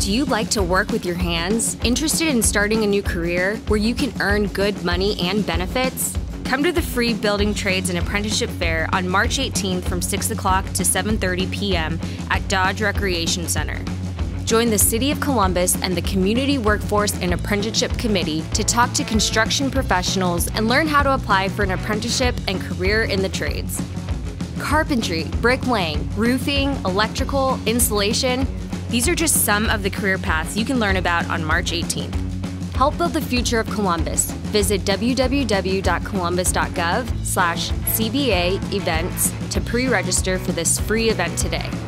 Do you like to work with your hands? Interested in starting a new career where you can earn good money and benefits? Come to the free Building Trades and Apprenticeship Fair on March 18th from 6 o'clock to 7:30 p.m. at Dodge Recreation Center. Join the City of Columbus and the Community Workforce and Apprenticeship Committee to talk to construction professionals and learn how to apply for an apprenticeship and career in the trades. Carpentry, bricklaying, roofing, electrical, insulation, these are just some of the career paths you can learn about on March 18th. Help build the future of Columbus. Visit www.columbus.gov/CBA events to pre-register for this free event today.